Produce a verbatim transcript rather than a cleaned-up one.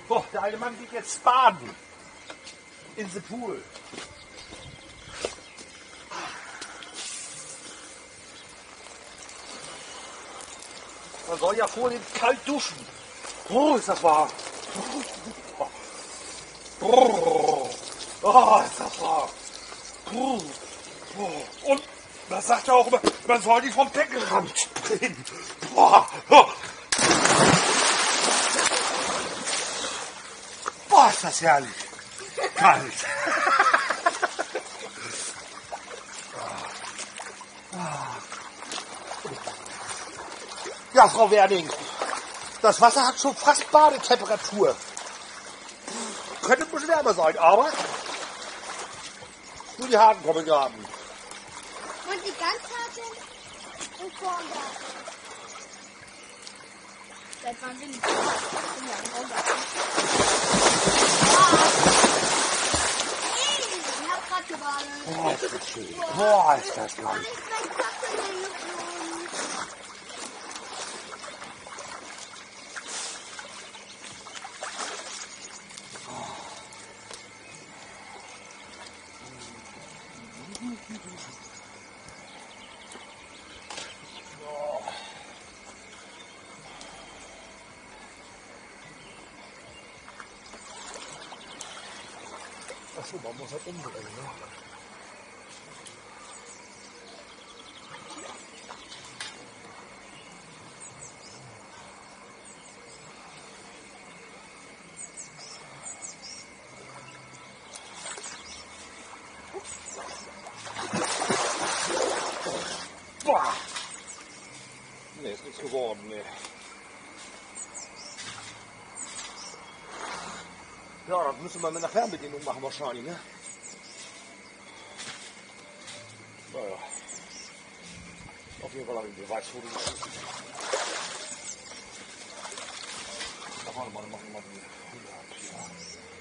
Boah, der alte Mann geht jetzt baden. In the Pool. Man soll ja vorhin kalt duschen. Oh, ist das warm. Oh, ist das warm. Und man sagt ja auch immer, man soll die vom Deckenrand springen. Boah, Boah, ist das herrlich. Kalt. Ja, Frau Werning, das Wasser hat schon fast Badetemperatur. Könnte ein bisschen wärmer sein, aber nur die Harten kommen graben. Und die ganz harten im Vorgarten. Seit wann bin ich? Ich bin ja im Vorgarten. Hey, ich hab grad gebadet. Boah, ist das schön. Boah, ist das geil. Und ich bin Kaffee geflogen. Achso, man muss halt umdrehen, ne? Boah! Ne, ist nichts geworden, ne. Ja, das müssen wir mit einer Fernbedienung machen wahrscheinlich, ne? Naja. Auf jeden Fall habe ich ein Beweisfoto geschossen. Da warte mal, machen wir mal die Hunde ab hier.